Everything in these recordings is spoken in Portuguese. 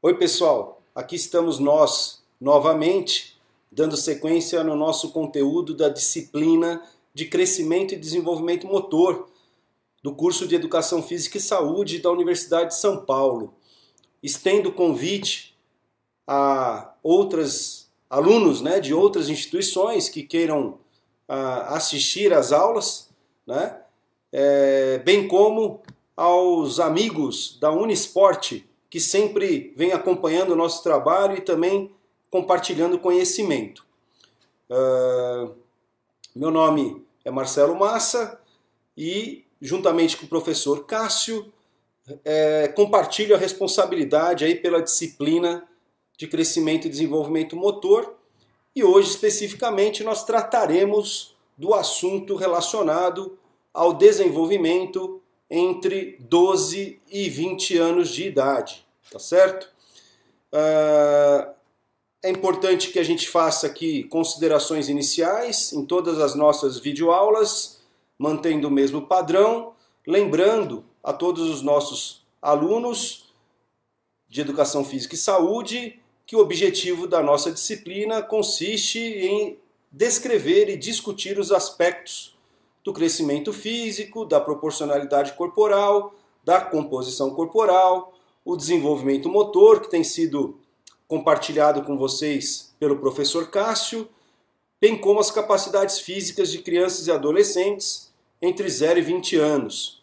Oi pessoal, aqui estamos nós novamente dando sequência no nosso conteúdo da disciplina de Crescimento e Desenvolvimento Motor do curso de Educação Física e Saúde da Universidade de São Paulo. Estendo o convite a outros alunos de outras instituições que queiram assistir às aulas, bem como aos amigos da Unisport, que sempre vem acompanhando o nosso trabalho e também compartilhando conhecimento. Meu nome é Marcelo Massa e, juntamente com o professor Cássio, compartilho a responsabilidade aí pela disciplina de Crescimento e Desenvolvimento Motor. E hoje, especificamente, nós trataremos do assunto relacionado ao desenvolvimento entre 12 e 20 anos de idade, tá certo? É importante que a gente faça aqui considerações iniciais em todas as nossas videoaulas, mantendo o mesmo padrão, lembrando a todos os nossos alunos de Educação Física e Saúde que o objetivo da nossa disciplina consiste em descrever e discutir os aspectos do crescimento físico, da proporcionalidade corporal, da composição corporal, o desenvolvimento motor, que tem sido compartilhado com vocês pelo professor Cássio, bem como as capacidades físicas de crianças e adolescentes entre 0 e 20 anos.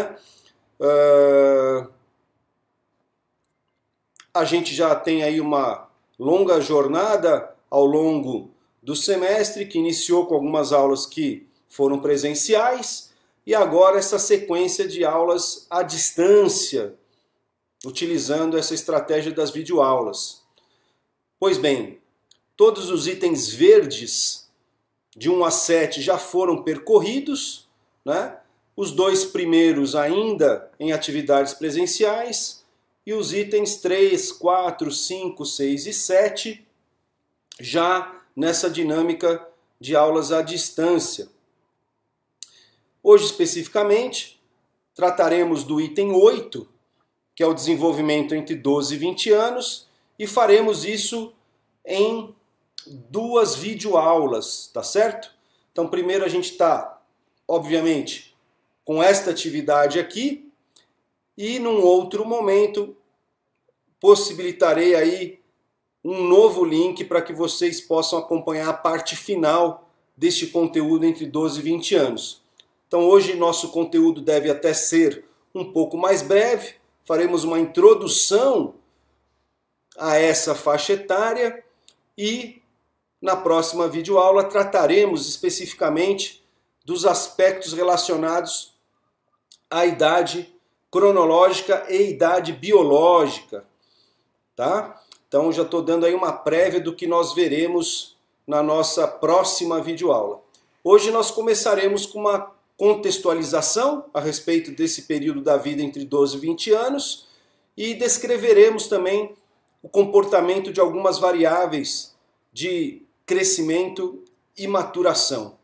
A gente já tem aí uma longa jornada ao longo do semestre, que iniciou com algumas aulas que foram presenciais, e agora essa sequência de aulas à distância, utilizando essa estratégia das videoaulas. Pois bem, todos os itens verdes de 1 a 7 já foram percorridos, Os 2 primeiros ainda em atividades presenciais, e os itens 3, 4, 5, 6 e 7 já nessa dinâmica de aulas à distância. Hoje, especificamente, trataremos do item 8, que é o desenvolvimento entre 12 e 20 anos, e faremos isso em 2 videoaulas, tá certo? Então, primeiro a gente está, obviamente, com esta atividade aqui, e num outro momento possibilitarei aí um novo link para que vocês possam acompanhar a parte final deste conteúdo entre 12 e 20 anos. Então hoje nosso conteúdo deve até ser um pouco mais breve, faremos uma introdução a essa faixa etária e na próxima videoaula trataremos especificamente dos aspectos relacionados à idade cronológica e idade biológica, tá? Então já estou dando aí uma prévia do que nós veremos na nossa próxima videoaula. Hoje nós começaremos com uma contextualização a respeito desse período da vida entre 12 e 20 anos e descreveremos também o comportamento de algumas variáveis de crescimento e maturação.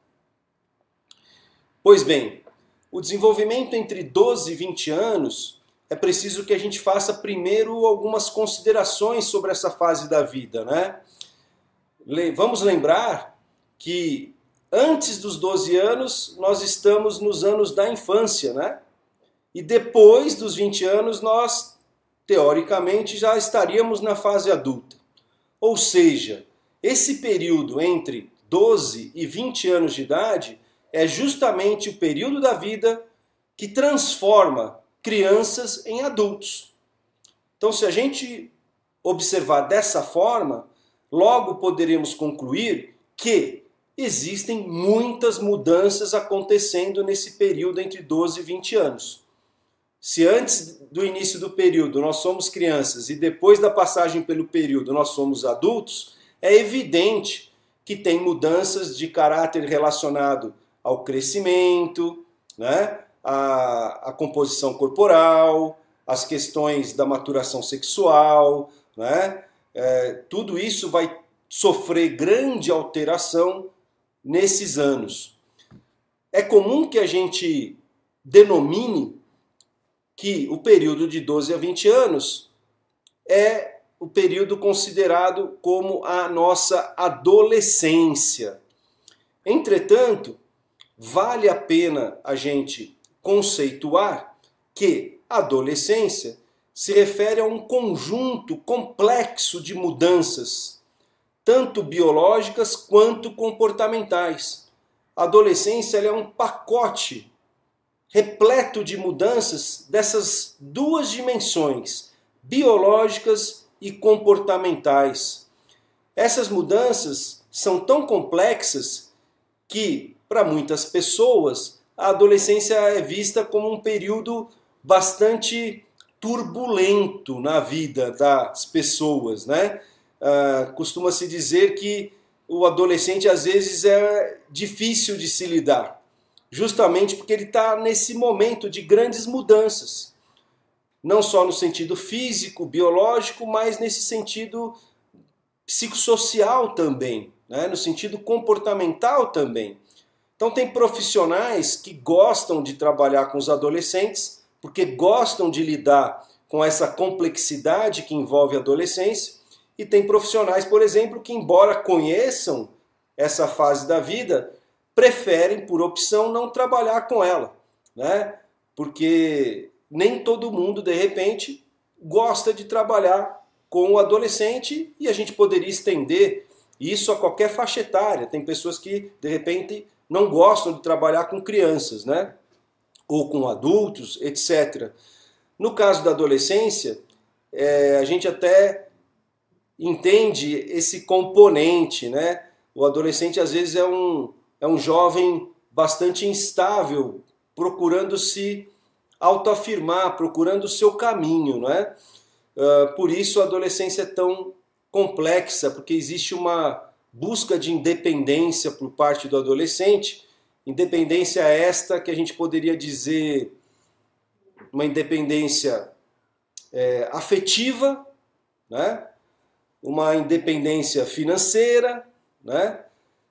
Pois bem, o desenvolvimento entre 12 e 20 anos é preciso que a gente faça primeiro algumas considerações sobre essa fase da vida, Vamos lembrar que antes dos 12 anos, nós estamos nos anos da infância, E depois dos 20 anos, nós, teoricamente, já estaríamos na fase adulta. Ou seja, esse período entre 12 e 20 anos de idade é justamente o período da vida que transforma crianças em adultos. Então, se a gente observar dessa forma, logo poderemos concluir que existem muitas mudanças acontecendo nesse período entre 12 e 20 anos. Se antes do início do período nós somos crianças e depois da passagem pelo período nós somos adultos, é evidente que tem mudanças de caráter relacionado ao crescimento, a composição corporal, as questões da maturação sexual, tudo isso vai sofrer grande alteração nesses anos. É comum que a gente denomine que o período de 12 a 20 anos é o período considerado como a nossa adolescência. Entretanto, vale a pena a gente conceituar que a adolescência se refere a um conjunto complexo de mudanças, tanto biológicas quanto comportamentais. A adolescência é um pacote repleto de mudanças dessas duas dimensões, biológicas e comportamentais. Essas mudanças são tão complexas que, para muitas pessoas, a adolescência é vista como um período bastante turbulento na vida das pessoas, né? Costuma-se dizer que o adolescente às vezes é difícil de se lidar, justamente porque ele está nesse momento de grandes mudanças, não só no sentido físico, biológico, mas nesse sentido psicossocial também, né? No sentido comportamental também. Então tem profissionais que gostam de trabalhar com os adolescentes, porque gostam de lidar com essa complexidade que envolve a adolescência, e tem profissionais, por exemplo, que embora conheçam essa fase da vida, preferem, por opção, não trabalhar com ela, né? Porque nem todo mundo, de repente, gosta de trabalhar com o adolescente, e a gente poderia estender isso a qualquer faixa etária. Tem pessoas que, de repente, não gostam de trabalhar com crianças, né? Ou com adultos, etc. No caso da adolescência, a gente até entende esse componente, né? O adolescente às vezes é um jovem bastante instável, procurando se autoafirmar, procurando o seu caminho, né? Por isso a adolescência é tão complexa, porque existe uma busca de independência por parte do adolescente, independência esta que a gente poderia dizer uma independência afetiva, né? Uma independência financeira, né?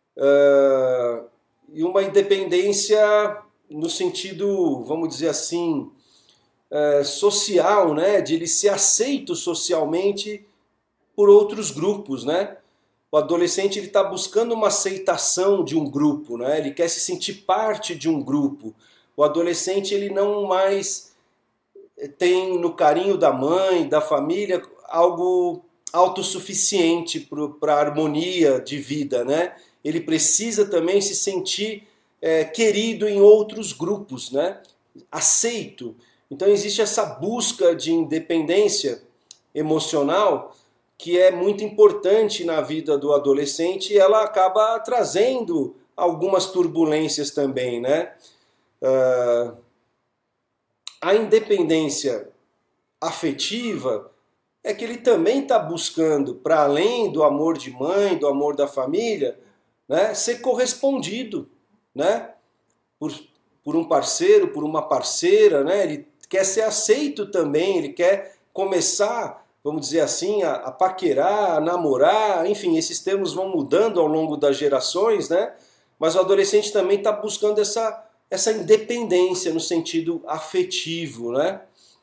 E uma independência no sentido, vamos dizer assim, social, né? De ele ser aceito socialmente por outros grupos, né? O adolescente está buscando uma aceitação de um grupo, né? Ele quer se sentir parte de um grupo. O adolescente ele não mais tem no carinho da mãe, da família, algo autossuficiente para a harmonia de vida, né? Ele precisa também se sentir querido em outros grupos, né? Aceito. Então existe essa busca de independência emocional que é muito importante na vida do adolescente, e ela acaba trazendo algumas turbulências também, né? A independência afetiva é que ele também está buscando, para além do amor de mãe, do amor da família, né, ser correspondido, né, por um parceiro, por uma parceira, né? Ele quer ser aceito também, ele quer começar, vamos dizer assim, a paquerar, a namorar, enfim, esses termos vão mudando ao longo das gerações, né? Mas o adolescente também está buscando essa independência no sentido afetivo, né?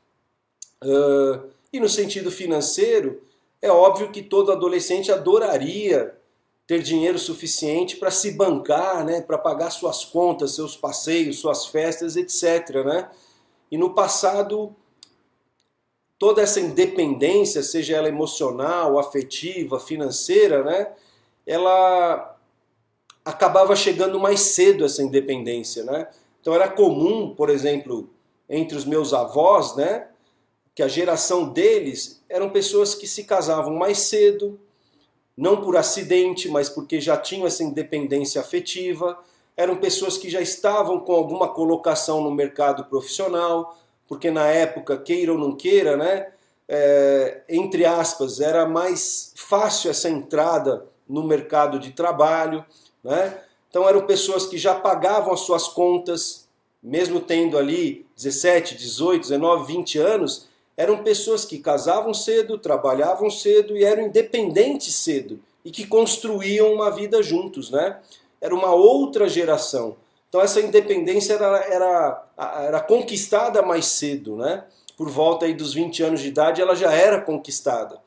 E no sentido financeiro, é óbvio que todo adolescente adoraria ter dinheiro suficiente para se bancar, né? Para pagar suas contas, seus passeios, suas festas, etc., né? E no passado, toda essa independência, seja ela emocional, afetiva, financeira, né, ela acabava chegando mais cedo, essa independência, né? Então era comum, por exemplo, entre os meus avós, né, que a geração deles eram pessoas que se casavam mais cedo, não por acidente, mas porque já tinham essa independência afetiva, eram pessoas que já estavam com alguma colocação no mercado profissional, porque na época, queira ou não queira, né, entre aspas, era mais fácil essa entrada no mercado de trabalho, né? Então eram pessoas que já pagavam as suas contas, mesmo tendo ali 17, 18, 19, 20 anos, eram pessoas que casavam cedo, trabalhavam cedo e eram independentes cedo, e que construíam uma vida juntos, né? Era uma outra geração. Então essa independência era conquistada mais cedo, né? Por volta aí dos 20 anos de idade ela já era conquistada.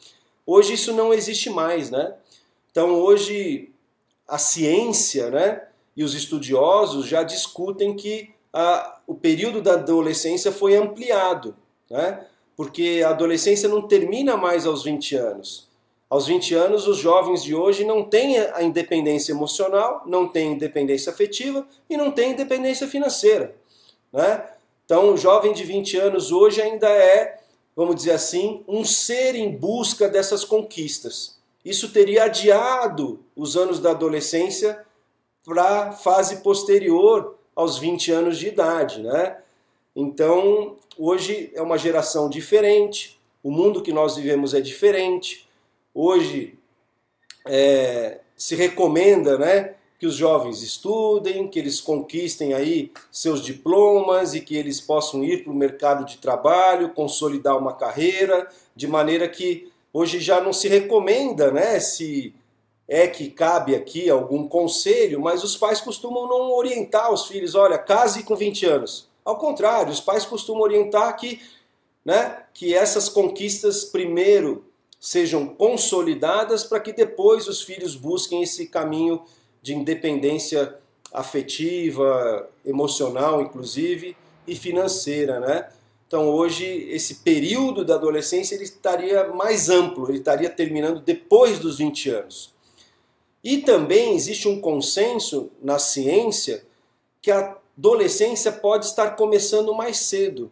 Hoje isso não existe mais, né? Então hoje a ciência, né, e os estudiosos já discutem que o período da adolescência foi ampliado, né? Porque a adolescência não termina mais aos 20 anos. Aos 20 anos, os jovens de hoje não têm a independência emocional, não têm independência afetiva e não têm independência financeira, né? Então, o jovem de 20 anos hoje ainda é, vamos dizer assim, um ser em busca dessas conquistas. Isso teria adiado os anos da adolescência para a fase posterior aos 20 anos de idade, né? Então, hoje é uma geração diferente, o mundo que nós vivemos é diferente. Hoje se recomenda, né, que os jovens estudem, que eles conquistem aí seus diplomas e que eles possam ir para o mercado de trabalho, consolidar uma carreira, de maneira que hoje já não se recomenda, né, se é que cabe aqui algum conselho, mas os pais costumam não orientar os filhos, olha, case com 20 anos. Ao contrário, os pais costumam orientar que, né, que essas conquistas primeiro sejam consolidadas para que depois os filhos busquem esse caminho de independência afetiva, emocional, inclusive, e financeira, né? Então hoje esse período da adolescência ele estaria mais amplo, ele estaria terminando depois dos 20 anos. E também existe um consenso na ciência que a adolescência pode estar começando mais cedo.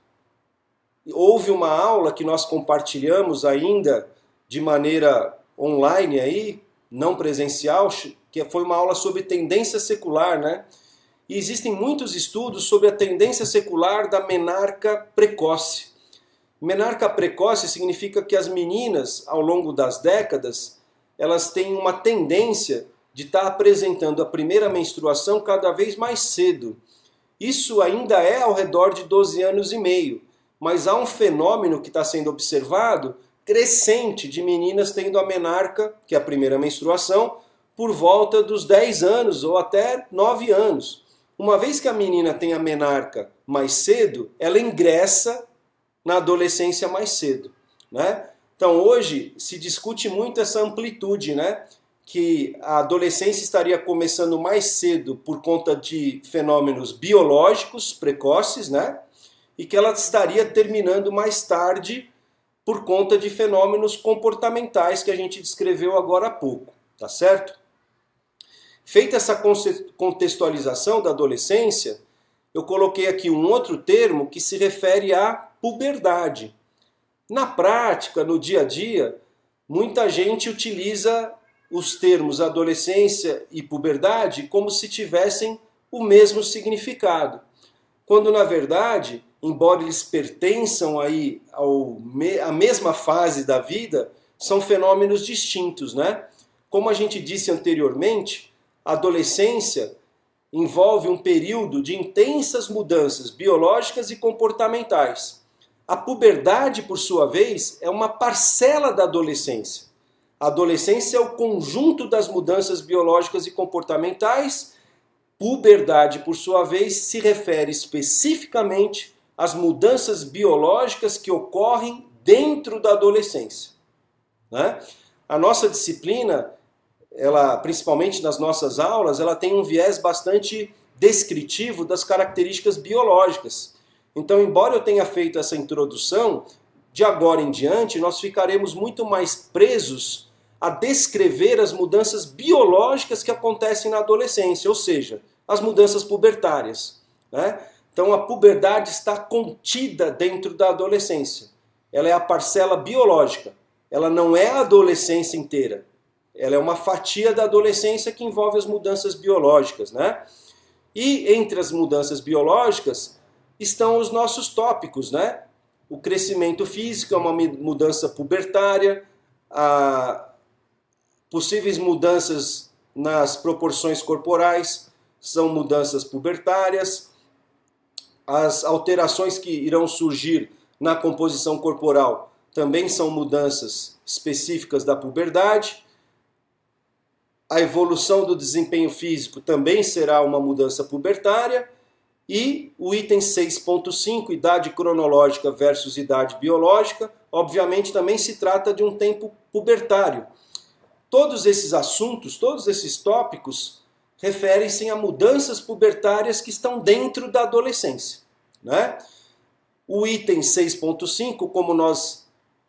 Houve uma aula que nós compartilhamos ainda de maneira online aí, não presencial, que foi uma aula sobre tendência secular, né? E existem muitos estudos sobre a tendência secular da menarca precoce. Menarca precoce significa que as meninas, ao longo das décadas, elas têm uma tendência de estar apresentando a primeira menstruação cada vez mais cedo. Isso ainda é ao redor de 12 anos e meio, mas há um fenômeno que está sendo observado crescente de meninas tendo a menarca, que é a primeira menstruação, por volta dos 10 anos ou até 9 anos. Uma vez que a menina tem a menarca mais cedo, ela ingressa na adolescência mais cedo, né? Então hoje se discute muito essa amplitude, né? Que a adolescência estaria começando mais cedo por conta de fenômenos biológicos precoces, né? E que ela estaria terminando mais tarde por conta de fenômenos comportamentais que a gente descreveu agora há pouco, tá certo? Feita essa contextualização da adolescência, eu coloquei aqui um outro termo que se refere à puberdade. Na prática, no dia a dia, muita gente utiliza os termos adolescência e puberdade como se tivessem o mesmo significado, quando na verdade, embora eles pertençam aí à mesma fase da vida, são fenômenos distintos, né? Como a gente disse anteriormente, a adolescência envolve um período de intensas mudanças biológicas e comportamentais. A puberdade, por sua vez, é uma parcela da adolescência. A adolescência é o conjunto das mudanças biológicas e comportamentais. Puberdade, por sua vez, se refere especificamente às mudanças biológicas que ocorrem dentro da adolescência, né? A nossa disciplina, ela, principalmente nas nossas aulas, ela tem um viés bastante descritivo das características biológicas. Então, embora eu tenha feito essa introdução, de agora em diante nós ficaremos muito mais presos a descrever as mudanças biológicas que acontecem na adolescência, ou seja, as mudanças pubertárias, né? Então a puberdade está contida dentro da adolescência. Ela é a parcela biológica, ela não é a adolescência inteira. Ela é uma fatia da adolescência que envolve as mudanças biológicas, né? E entre as mudanças biológicas estão os nossos tópicos, né? O crescimento físico é uma mudança pubertária, possíveis mudanças nas proporções corporais são mudanças pubertárias, as alterações que irão surgir na composição corporal também são mudanças específicas da puberdade. A evolução do desempenho físico também será uma mudança pubertária. E o item 6.5, idade cronológica versus idade biológica, obviamente também se trata de um tempo pubertário. Todos esses assuntos, todos esses tópicos referem-se a mudanças pubertárias que estão dentro da adolescência, né? O item 6.5, como nós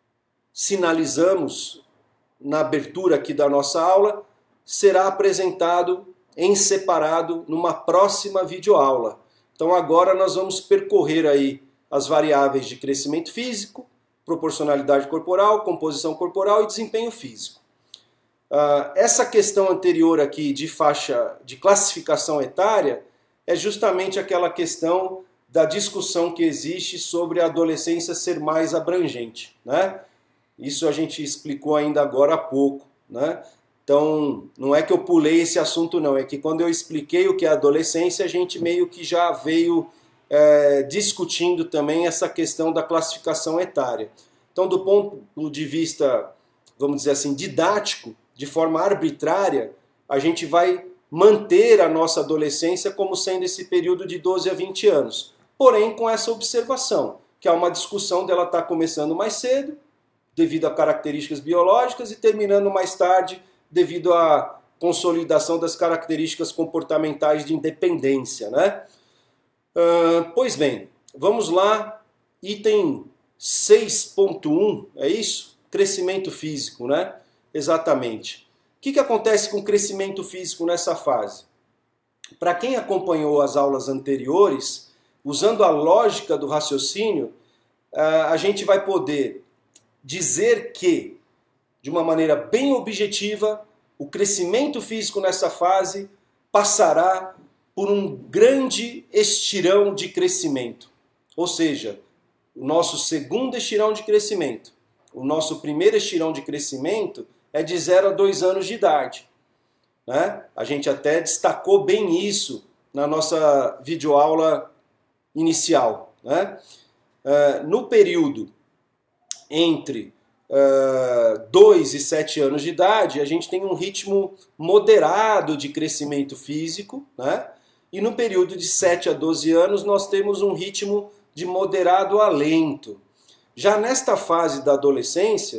sinalizamos na abertura aqui da nossa aula, será apresentado em separado numa próxima videoaula. Então agora nós vamos percorrer aí as variáveis de crescimento físico, proporcionalidade corporal, composição corporal e desempenho físico. Essa questão anterior aqui de faixa de classificação etária é justamente aquela questão da discussão que existe sobre a adolescência ser mais abrangente, né? Isso a gente explicou ainda agora há pouco, né? Então, não é que eu pulei esse assunto não, é que quando eu expliquei o que é adolescência, a gente meio que já veio discutindo também essa questão da classificação etária. Então, do ponto de vista, vamos dizer assim, didático, de forma arbitrária, a gente vai manter a nossa adolescência como sendo esse período de 12 a 20 anos. Porém, com essa observação, que há uma discussão dela estar começando mais cedo, devido a características biológicas, e terminando mais tarde, devido à consolidação das características comportamentais de independência, né? Pois bem, vamos lá, item 6.1, é isso? Crescimento físico, né? Exatamente. O que acontece com o crescimento físico nessa fase? Para quem acompanhou as aulas anteriores, usando a lógica do raciocínio, a gente vai poder dizer que, de uma maneira bem objetiva, o crescimento físico nessa fase passará por um grande estirão de crescimento. Ou seja, o nosso segundo estirão de crescimento. O nosso primeiro estirão de crescimento é de 0 a 2 anos de idade, né? A gente até destacou bem isso na nossa videoaula inicial, né? No período entre 2 e 7 anos de idade, a gente tem um ritmo moderado de crescimento físico, né? E no período de 7 a 12 anos, nós temos um ritmo de moderado a lento. Já nesta fase da adolescência,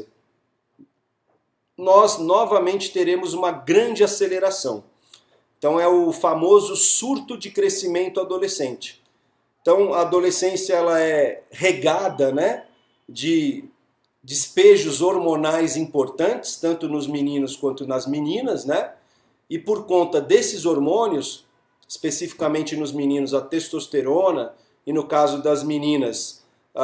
nós novamente teremos uma grande aceleração. Então é o famoso surto de crescimento adolescente. Então a adolescência ela é regada, né, de despejos hormonais importantes, tanto nos meninos quanto nas meninas, né? E por conta desses hormônios, especificamente nos meninos a testosterona e no caso das meninas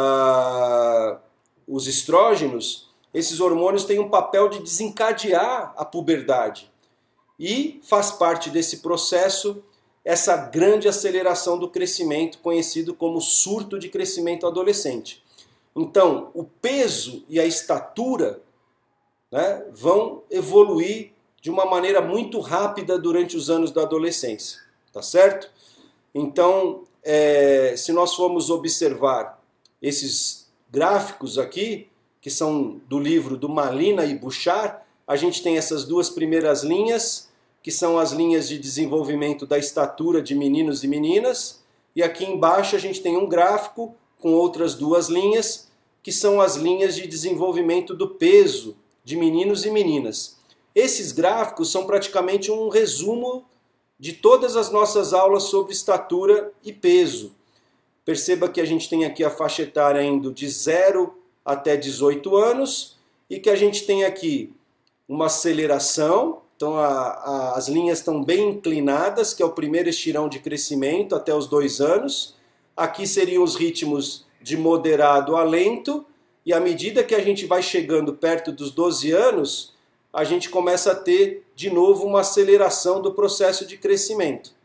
os estrógenos, esses hormônios têm um papel de desencadear a puberdade. E faz parte desse processo essa grande aceleração do crescimento, conhecido como surto de crescimento adolescente. Então, o peso e a estatura, né, vão evoluir de uma maneira muito rápida durante os anos da adolescência. Tá certo? Então, se nós formos observar esses gráficos aqui, que são do livro do Malina e Bouchard, a gente tem essas duas primeiras linhas, que são as linhas de desenvolvimento da estatura de meninos e meninas, e aqui embaixo a gente tem um gráfico com outras duas linhas, que são as linhas de desenvolvimento do peso de meninos e meninas. Esses gráficos são praticamente um resumo de todas as nossas aulas sobre estatura e peso. Perceba que a gente tem aqui a faixa etária indo de 0 até 18 anos e que a gente tem aqui uma aceleração, então as linhas estão bem inclinadas, que é o primeiro estirão de crescimento até os 2 anos. Aqui seriam os ritmos de moderado a lento, e à medida que a gente vai chegando perto dos 12 anos, a gente começa a ter de novo uma aceleração do processo de crescimento.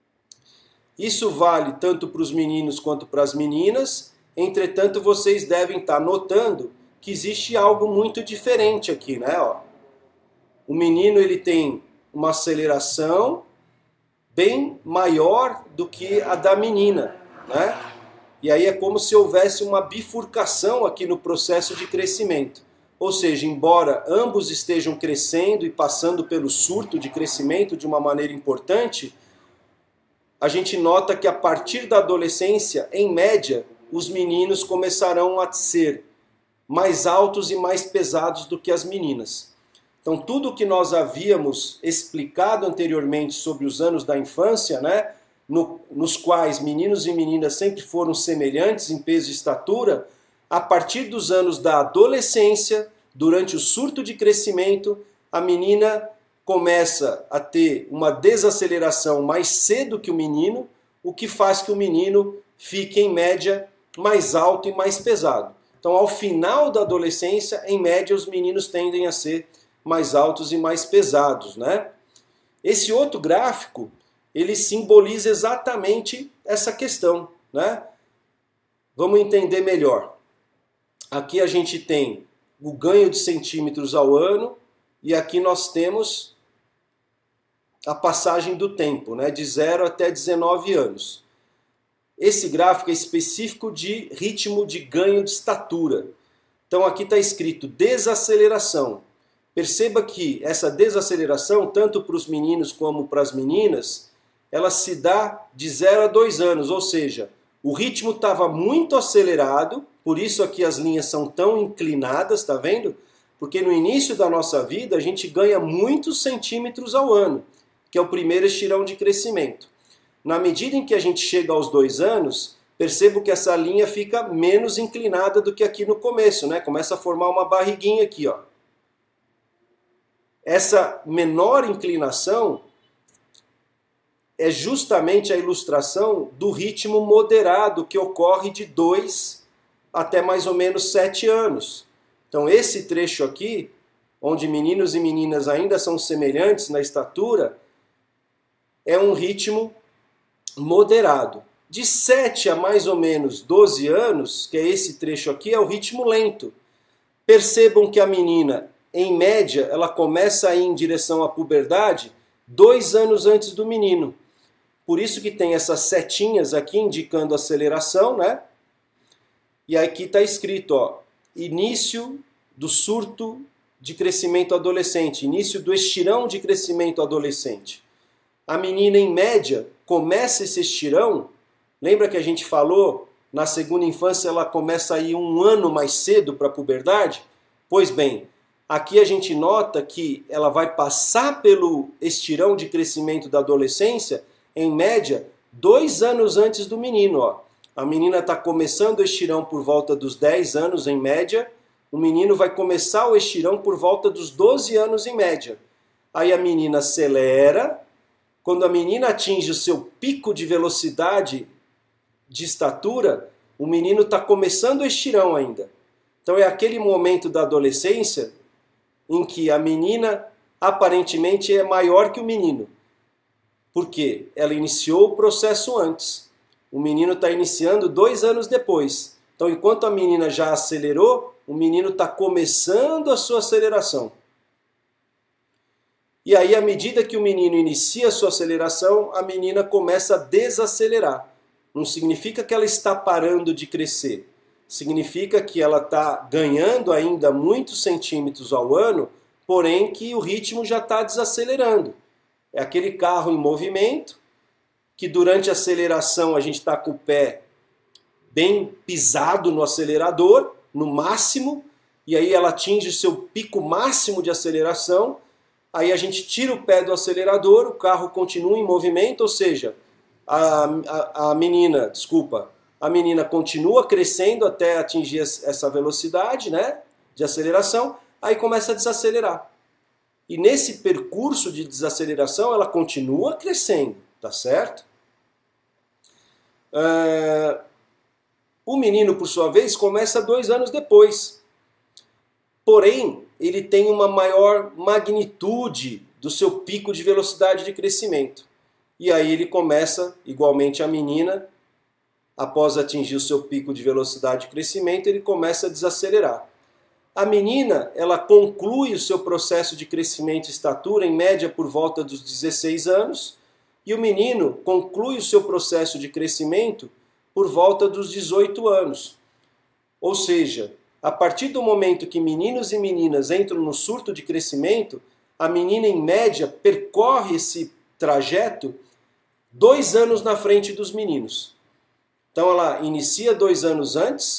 Isso vale tanto para os meninos quanto para as meninas. Entretanto, vocês devem estar notando que existe algo muito diferente aqui, né? Ó, o menino ele tem uma aceleração bem maior do que a da menina, né? E aí é como se houvesse uma bifurcação aqui no processo de crescimento. Ou seja, embora ambos estejam crescendo e passando pelo surto de crescimento de uma maneira importante, a gente nota que a partir da adolescência, em média, os meninos começarão a ser mais altos e mais pesados do que as meninas. Então, tudo que nós havíamos explicado anteriormente sobre os anos da infância, né, nos quais meninos e meninas sempre foram semelhantes em peso e estatura, a partir dos anos da adolescência, durante o surto de crescimento, a menina começa a ter uma desaceleração mais cedo que o menino, o que faz que o menino fique, em média, mais alto e mais pesado. Então, ao final da adolescência, em média, os meninos tendem a ser mais altos e mais pesados, né? Esse outro gráfico, ele simboliza exatamente essa questão, né? Vamos entender melhor. Aqui a gente tem o ganho de centímetros ao ano e aqui nós temos a passagem do tempo, né? De 0 até 19 anos. Esse gráfico é específico de ritmo de ganho de estatura. Então aqui está escrito desaceleração. Perceba que essa desaceleração, tanto para os meninos como para as meninas, ela se dá de 0 a 2 anos, ou seja, o ritmo estava muito acelerado, por isso aqui as linhas são tão inclinadas, tá vendo? Porque no início da nossa vida a gente ganha muitos centímetros ao ano, que é o primeiro estirão de crescimento. Na medida em que a gente chega aos 2 anos, percebo que essa linha fica menos inclinada do que aqui no começo, né? Começa a formar uma barriguinha aqui, ó. Essa menor inclinação é justamente a ilustração do ritmo moderado que ocorre de 2 até mais ou menos 7 anos. Então esse trecho aqui, onde meninos e meninas ainda são semelhantes na estatura, é um ritmo moderado. De 7 a mais ou menos 12 anos, que é esse trecho aqui, é o ritmo lento. Percebam que a menina, em média, ela começa a ir em direção à puberdade 2 anos antes do menino. Por isso que tem essas setinhas aqui indicando aceleração, né? E aqui está escrito, ó, início do surto de crescimento adolescente, início do estirão de crescimento adolescente. A menina, em média, começa esse estirão, lembra que a gente falou, na segunda infância ela começa a ir 1 ano mais cedo para a puberdade? Pois bem, aqui a gente nota que ela vai passar pelo estirão de crescimento da adolescência, em média, 2 anos antes do menino. Ó. A menina está começando o estirão por volta dos 10 anos, em média. O menino vai começar o estirão por volta dos 12 anos, em média. Aí a menina acelera. Quando a menina atinge o seu pico de velocidade de estatura, o menino está começando o estirão ainda. Então é aquele momento da adolescência em que a menina aparentemente é maior que o menino. Por quê? Ela iniciou o processo antes. O menino está iniciando 2 anos depois. Então, enquanto a menina já acelerou, o menino está começando a sua aceleração. E aí, à medida que o menino inicia a sua aceleração, a menina começa a desacelerar. Não significa que ela está parando de crescer. Significa que ela está ganhando ainda muitos centímetros ao ano, porém que o ritmo já está desacelerando. É aquele carro em movimento, que durante a aceleração a gente está com o pé bem pisado no acelerador, no máximo, e aí ela atinge o seu pico máximo de aceleração, aí a gente tira o pé do acelerador, o carro continua em movimento, ou seja, a menina continua crescendo até atingir essa velocidade, né, de aceleração, aí começa a desacelerar. E nesse percurso de desaceleração, ela continua crescendo, tá certo? O menino, por sua vez, começa 2 anos depois. Porém, ele tem uma maior magnitude do seu pico de velocidade de crescimento. E aí ele começa, igualmente a menina, após atingir o seu pico de velocidade de crescimento, ele começa a desacelerar. A menina, ela conclui o seu processo de crescimento e estatura, em média, por volta dos 16 anos, e o menino conclui o seu processo de crescimento por volta dos 18 anos. Ou seja, a partir do momento que meninos e meninas entram no surto de crescimento, a menina, em média, percorre esse trajeto 2 anos na frente dos meninos. Então ela inicia 2 anos antes,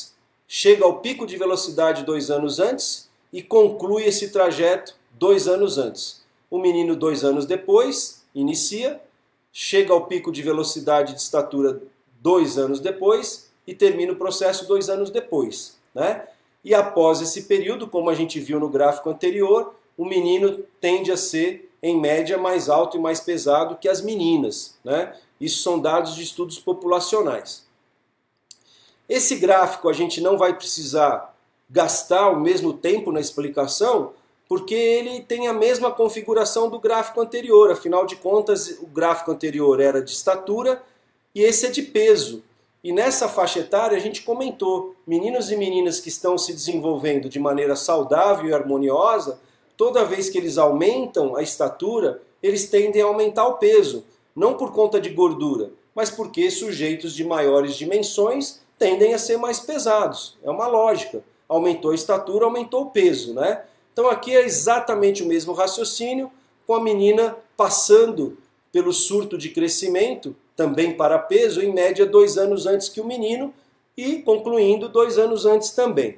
chega ao pico de velocidade 2 anos antes e conclui esse trajeto 2 anos antes. O menino 2 anos depois inicia, chega ao pico de velocidade de estatura 2 anos depois e termina o processo 2 anos depois, né? E após esse período, como a gente viu no gráfico anterior, o menino tende a ser, em média, mais alto e mais pesado que as meninas, né? Isso são dados de estudos populacionais. Esse gráfico a gente não vai precisar gastar o mesmo tempo na explicação, porque ele tem a mesma configuração do gráfico anterior. Afinal de contas, o gráfico anterior era de estatura e esse é de peso. E nessa faixa etária a gente comentou, meninos e meninas que estão se desenvolvendo de maneira saudável e harmoniosa, toda vez que eles aumentam a estatura, eles tendem a aumentar o peso. Não por conta de gordura, mas porque sujeitos de maiores dimensões tendem a ser mais pesados. É uma lógica. Aumentou a estatura, aumentou o peso, né? Então aqui é exatamente o mesmo raciocínio, com a menina passando pelo surto de crescimento, também para peso, em média 2 anos antes que o menino, e concluindo 2 anos antes também.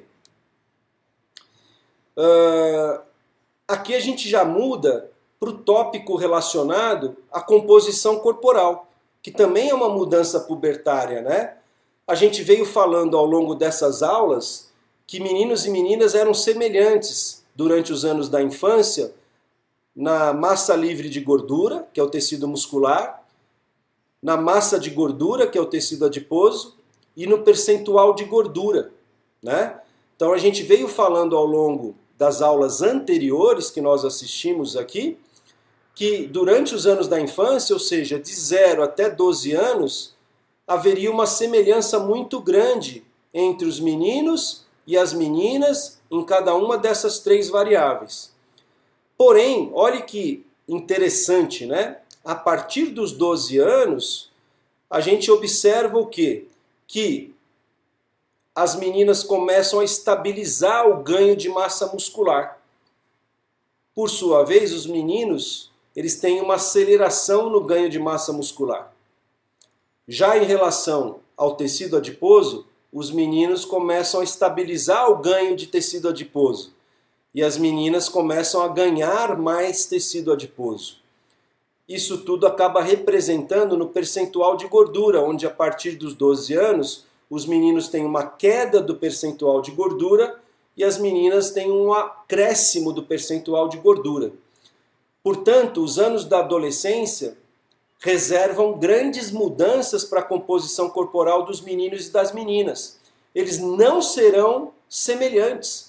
Aqui a gente já muda para o tópico relacionado à composição corporal, que também é uma mudança pubertária, né? A gente veio falando ao longo dessas aulas que meninos e meninas eram semelhantes durante os anos da infância na massa livre de gordura, que é o tecido muscular, na massa de gordura, que é o tecido adiposo, e no percentual de gordura, né? Então a gente veio falando ao longo das aulas anteriores que nós assistimos aqui, que durante os anos da infância, ou seja, de 0 até 12 anos, haveria uma semelhança muito grande entre os meninos e as meninas em cada uma dessas 3 variáveis. Porém, olhe que interessante, né? A partir dos 12 anos, a gente observa o quê? Que as meninas começam a estabilizar o ganho de massa muscular. Por sua vez, os meninos, eles têm uma aceleração no ganho de massa muscular. Já em relação ao tecido adiposo, os meninos começam a estabilizar o ganho de tecido adiposo. E as meninas começam a ganhar mais tecido adiposo. Isso tudo acaba representando no percentual de gordura, onde a partir dos 12 anos, os meninos têm uma queda do percentual de gordura e as meninas têm um acréscimo do percentual de gordura. Portanto, os anos da adolescência reservam grandes mudanças para a composição corporal dos meninos e das meninas. Eles não serão semelhantes.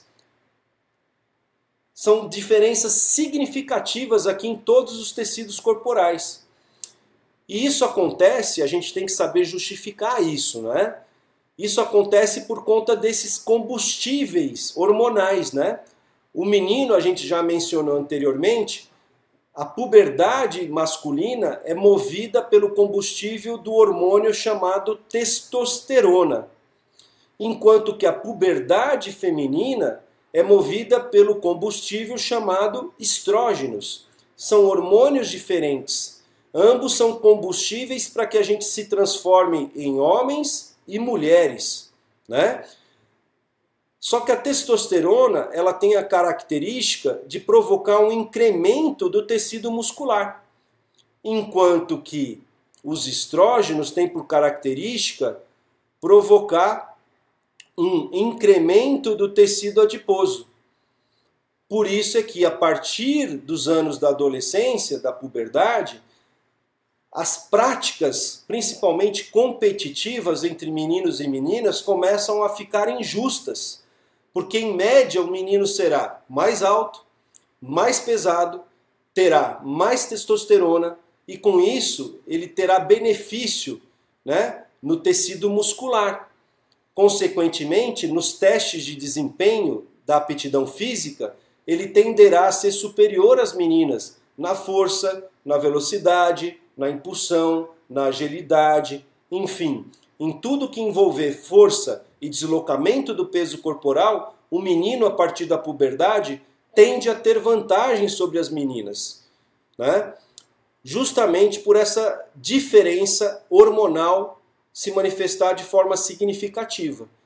São diferenças significativas aqui em todos os tecidos corporais. E isso acontece, a gente tem que saber justificar isso, né? Isso acontece por conta desses combustíveis hormonais, né? O menino, a gente já mencionou anteriormente, a puberdade masculina é movida pelo combustível do hormônio chamado testosterona, enquanto que a puberdade feminina é movida pelo combustível chamado estrógenos. São hormônios diferentes. Ambos são combustíveis para que a gente se transforme em homens e mulheres, né? Só que a testosterona, ela tem a característica de provocar um incremento do tecido muscular, enquanto que os estrógenos têm por característica provocar um incremento do tecido adiposo. Por isso é que a partir dos anos da adolescência, da puberdade, as práticas, principalmente competitivas entre meninos e meninas, começam a ficar injustas. Porque, em média, o menino será mais alto, mais pesado, terá mais testosterona e, com isso, ele terá benefício, né, no tecido muscular. Consequentemente, nos testes de desempenho da aptidão física, ele tenderá a ser superior às meninas na força, na velocidade, na impulsão, na agilidade, enfim. Em tudo que envolver força e deslocamento do peso corporal, o menino, a partir da puberdade, tende a ter vantagem sobre as meninas, né? Justamente por essa diferença hormonal se manifestar de forma significativa.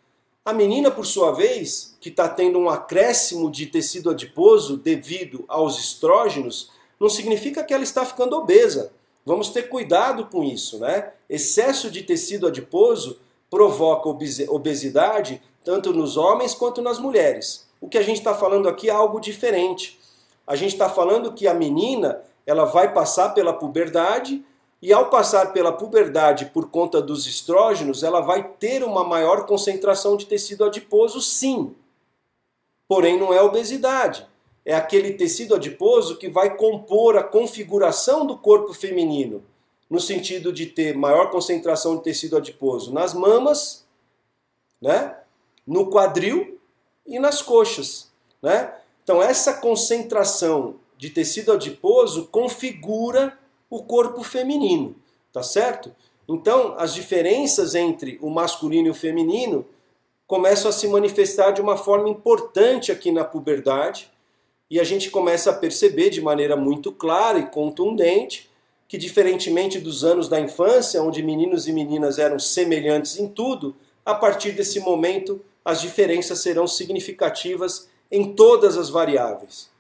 A menina, por sua vez, que está tendo um acréscimo de tecido adiposo devido aos estrógenos, não significa que ela está ficando obesa. Vamos ter cuidado com isso, né? Excesso de tecido adiposo provoca obesidade tanto nos homens quanto nas mulheres. O que a gente está falando aqui é algo diferente. A gente está falando que a menina ela vai passar pela puberdade e ao passar pela puberdade por conta dos estrógenos, ela vai ter uma maior concentração de tecido adiposo, sim. Porém, não é obesidade. É aquele tecido adiposo que vai compor a configuração do corpo feminino, no sentido de ter maior concentração de tecido adiposo nas mamas, né? No quadril e nas coxas, né? Então, essa concentração de tecido adiposo configura o corpo feminino, tá certo? Então, as diferenças entre o masculino e o feminino começam a se manifestar de uma forma importante aqui na puberdade, e a gente começa a perceber de maneira muito clara e contundente que, diferentemente dos anos da infância, onde meninos e meninas eram semelhantes em tudo, a partir desse momento as diferenças serão significativas em todas as variáveis.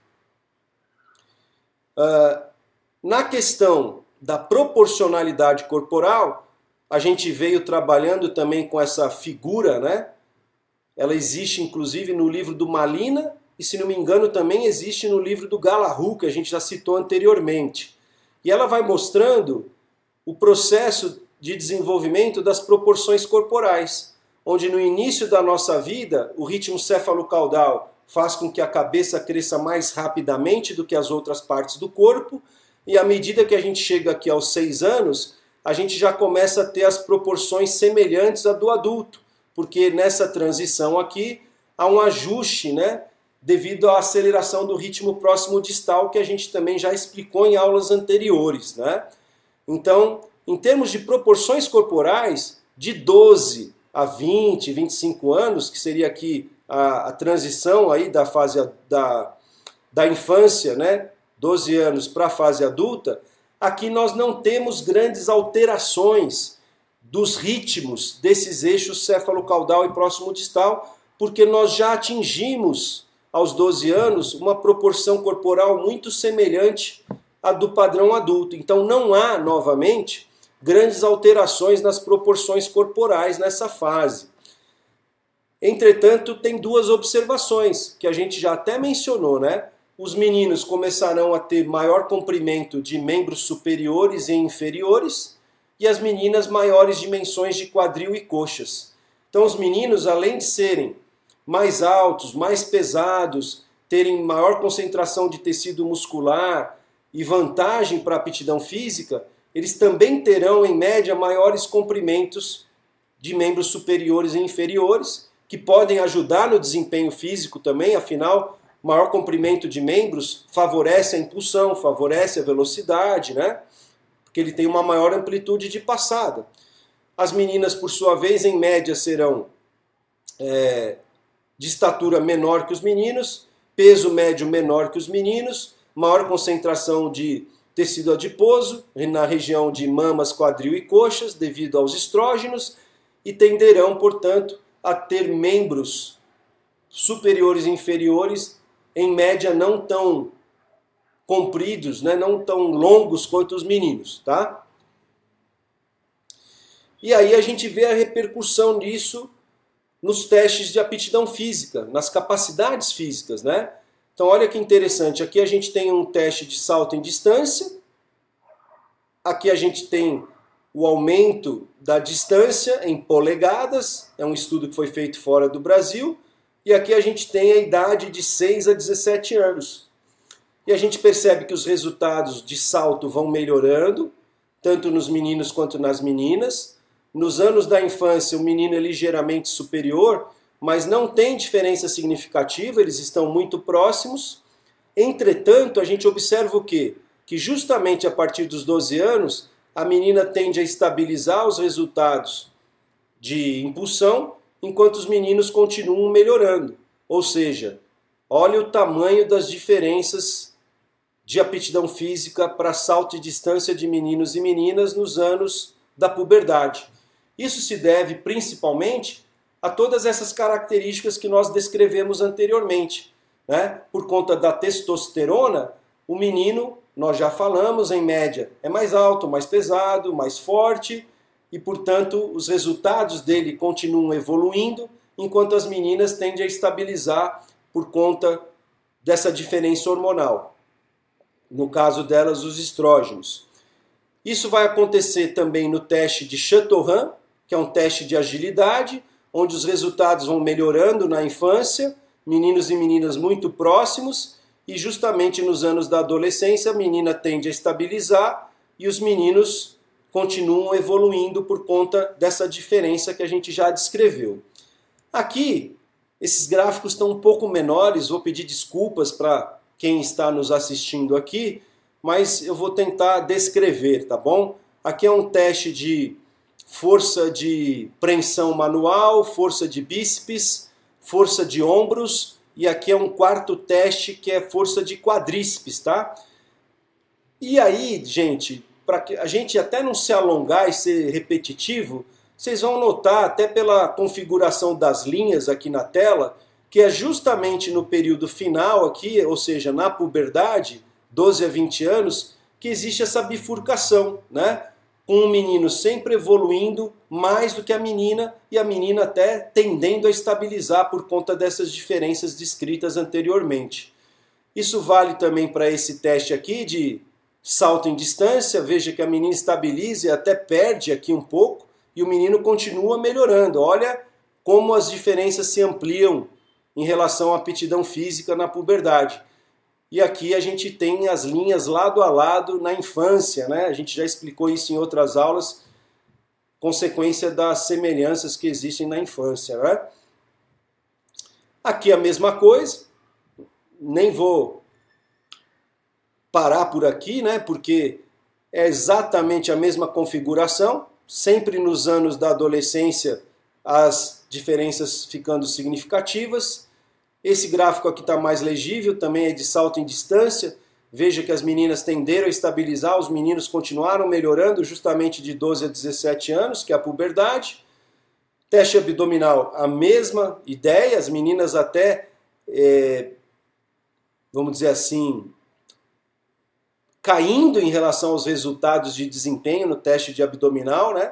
Na questão da proporcionalidade corporal, a gente veio trabalhando também com essa figura, né? Ela existe inclusive no livro do Malina e, se não me engano, também existe no livro do Gallagher, que a gente já citou anteriormente. E ela vai mostrando o processo de desenvolvimento das proporções corporais, onde no início da nossa vida o ritmo cefalocaudal faz com que a cabeça cresça mais rapidamente do que as outras partes do corpo, e à medida que a gente chega aqui aos 6 anos, a gente já começa a ter as proporções semelhantes à do adulto, porque nessa transição aqui há um ajuste, né, devido à aceleração do ritmo próximo distal, que a gente também já explicou em aulas anteriores, né? Então, em termos de proporções corporais, de 12 a 20, 25 anos, que seria aqui a transição aí da fase da infância, né? 12 anos para a fase adulta, aqui nós não temos grandes alterações dos ritmos desses eixos cefalocaudal e próximo distal, porque nós já atingimos, aos 12 anos, uma proporção corporal muito semelhante à do padrão adulto. Então não há, novamente, grandes alterações nas proporções corporais nessa fase. Entretanto, tem duas observações, que a gente já até mencionou, né? Os meninos começarão a ter maior comprimento de membros superiores e inferiores, e as meninas maiores dimensões de quadril e coxas. Então os meninos, além de serem mais altos, mais pesados, terem maior concentração de tecido muscular e vantagem para a aptidão física, eles também terão, em média, maiores comprimentos de membros superiores e inferiores, que podem ajudar no desempenho físico também, afinal, maior comprimento de membros favorece a impulsão, favorece a velocidade, né? Porque ele tem uma maior amplitude de passada. As meninas, por sua vez, em média, serão de estatura menor que os meninos, peso médio menor que os meninos, maior concentração de tecido adiposo na região de mamas, quadril e coxas, devido aos estrógenos, e tenderão, portanto, a ter membros superiores e inferiores, em média não tão compridos, né, não tão longos quanto os meninos, tá? E aí a gente vê a repercussão disso nos testes de aptidão física, nas capacidades físicas, né? Então olha que interessante, aqui a gente tem um teste de salto em distância, aqui a gente tem o aumento da distância em polegadas, é um estudo que foi feito fora do Brasil, e aqui a gente tem a idade de 6 a 17 anos. E a gente percebe que os resultados de salto vão melhorando, tanto nos meninos quanto nas meninas. Nos anos da infância, o menino é ligeiramente superior, mas não tem diferença significativa, eles estão muito próximos. Entretanto, a gente observa o quê? Que justamente a partir dos 12 anos, a menina tende a estabilizar os resultados de impulsão, enquanto os meninos continuam melhorando. Ou seja, olha o tamanho das diferenças de aptidão física para salto e distância de meninos e meninas nos anos da puberdade. Isso se deve principalmente a todas essas características que nós descrevemos anteriormente, né? Por conta da testosterona, o menino, nós já falamos, em média, é mais alto, mais pesado, mais forte e, portanto, os resultados dele continuam evoluindo, enquanto as meninas tendem a estabilizar por conta dessa diferença hormonal. No caso delas, os estrógenos. Isso vai acontecer também no teste de Chantorran, que é um teste de agilidade, onde os resultados vão melhorando na infância, meninos e meninas muito próximos, e justamente nos anos da adolescência a menina tende a estabilizar e os meninos continuam evoluindo por conta dessa diferença que a gente já descreveu. Aqui, esses gráficos estão um pouco menores, vou pedir desculpas para quem está nos assistindo aqui, mas eu vou tentar descrever, tá bom? Aqui é um teste de força de preensão manual, força de bíceps, força de ombros, e aqui é um quarto teste que é força de quadríceps, tá? E aí, gente, para a gente até não se alongar e ser repetitivo, vocês vão notar, até pela configuração das linhas aqui na tela, que é justamente no período final aqui, ou seja, na puberdade, 12 a 20 anos, que existe essa bifurcação, né? Com o menino sempre evoluindo mais do que a menina e a menina até tendendo a estabilizar por conta dessas diferenças descritas anteriormente. Isso vale também para esse teste aqui de salto em distância. Veja que a menina estabiliza e até perde aqui um pouco e o menino continua melhorando. Olha como as diferenças se ampliam em relação à aptidão física na puberdade. E aqui a gente tem as linhas lado a lado na infância, né? A gente já explicou isso em outras aulas, consequência das semelhanças que existem na infância, né? Aqui a mesma coisa, nem vou parar por aqui, né? Porque é exatamente a mesma configuração, sempre nos anos da adolescência as diferenças ficando significativas. Esse gráfico aqui está mais legível, também é de salto em distância. Veja que as meninas tenderam a estabilizar, os meninos continuaram melhorando justamente de 12 a 17 anos, que é a puberdade. Teste abdominal, a mesma ideia, as meninas até, vamos dizer assim, caindo em relação aos resultados de desempenho no teste de abdominal, né?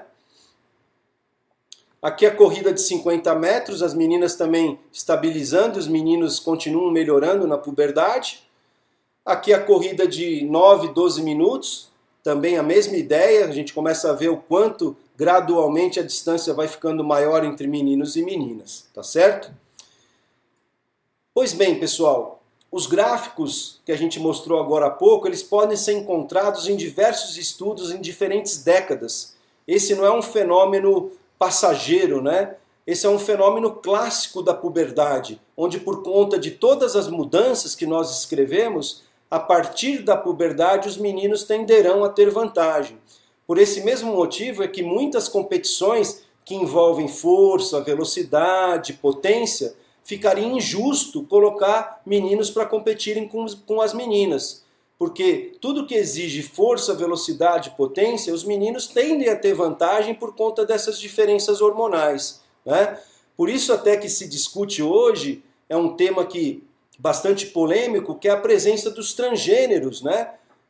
Aqui a corrida de 50 metros, as meninas também estabilizando, os meninos continuam melhorando na puberdade. Aqui a corrida de 9, 12 minutos, também a mesma ideia, a gente começa a ver o quanto gradualmente a distância vai ficando maior entre meninos e meninas, tá certo? Pois bem, pessoal, os gráficos que a gente mostrou agora há pouco, eles podem ser encontrados em diversos estudos em diferentes décadas. Esse não é um fenômeno passageiro, né? Esse é um fenômeno clássico da puberdade, onde por conta de todas as mudanças que nós escrevemos, a partir da puberdade os meninos tenderão a ter vantagem. Por esse mesmo motivo é que muitas competições que envolvem força, velocidade, potência, ficaria injusto colocar meninos para competirem com as meninas. Porque tudo que exige força, velocidade e potência, os meninos tendem a ter vantagem por conta dessas diferenças hormonais, né? Por isso até que se discute hoje, é um tema que bastante polêmico, que é a presença dos transgêneros, né?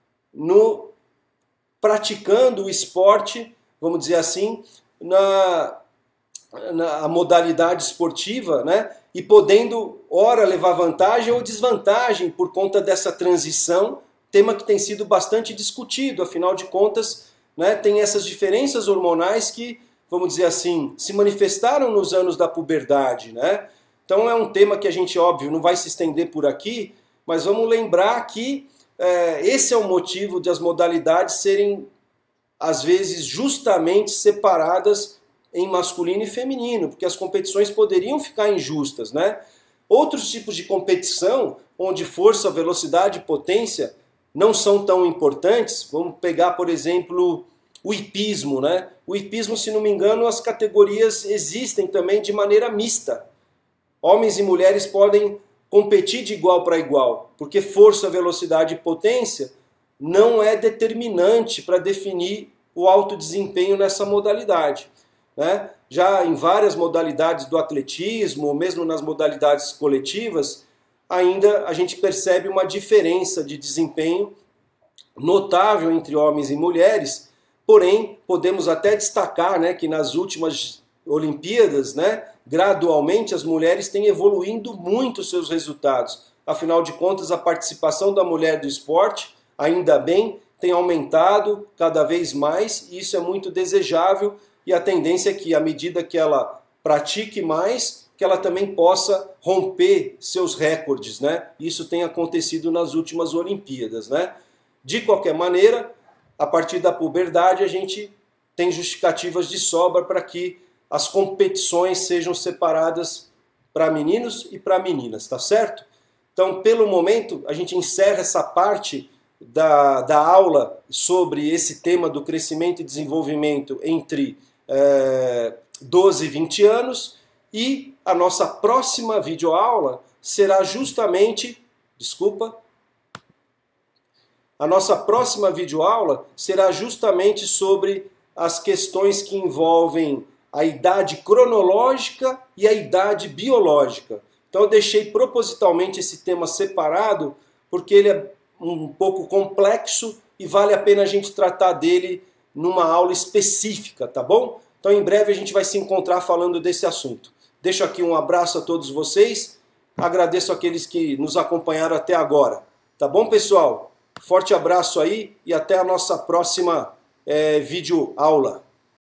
Praticando o esporte, vamos dizer assim, na modalidade esportiva, né? E podendo, ora, levar vantagem ou desvantagem por conta dessa transição, tema que tem sido bastante discutido, afinal de contas, né, tem essas diferenças hormonais que, vamos dizer assim, se manifestaram nos anos da puberdade, né? Então é um tema que a gente, óbvio, não vai se estender por aqui, mas vamos lembrar que esse é o motivo de as modalidades serem, às vezes, justamente separadas em masculino e feminino, porque as competições poderiam ficar injustas, né? Outros tipos de competição, onde força, velocidade e potência não são tão importantes, vamos pegar, por exemplo, o hipismo, né? O hipismo, se não me engano, as categorias existem também de maneira mista. Homens e mulheres podem competir de igual para igual, porque força, velocidade e potência não é determinante para definir o alto desempenho nessa modalidade. né? Já em várias modalidades do atletismo, ou mesmo nas modalidades coletivas, ainda a gente percebe uma diferença de desempenho notável entre homens e mulheres. Porém, podemos até destacar, né, que nas últimas Olimpíadas, né, gradualmente as mulheres têm evoluindo muito seus resultados. Afinal de contas, a participação da mulher do esporte, ainda bem, tem aumentado cada vez mais, e isso é muito desejável, e a tendência é que, à medida que ela pratique mais, que ela também possa romper seus recordes, né? Isso tem acontecido nas últimas Olimpíadas, né? De qualquer maneira, a partir da puberdade, a gente tem justificativas de sobra para que as competições sejam separadas para meninos e para meninas, tá certo? Então, pelo momento, a gente encerra essa parte da aula sobre esse tema do crescimento e desenvolvimento entre 12 e 20 anos, e a nossa próxima videoaula será justamente, a nossa próxima videoaula será justamente sobre as questões que envolvem a idade cronológica e a idade biológica. Então eu deixei propositalmente esse tema separado, porque ele é um pouco complexo e vale a pena a gente tratar dele numa aula específica, tá bom? Então em breve a gente vai se encontrar falando desse assunto. Deixo aqui um abraço a todos vocês, agradeço aqueles que nos acompanharam até agora. Tá bom, pessoal? Forte abraço aí e até a nossa próxima videoaula.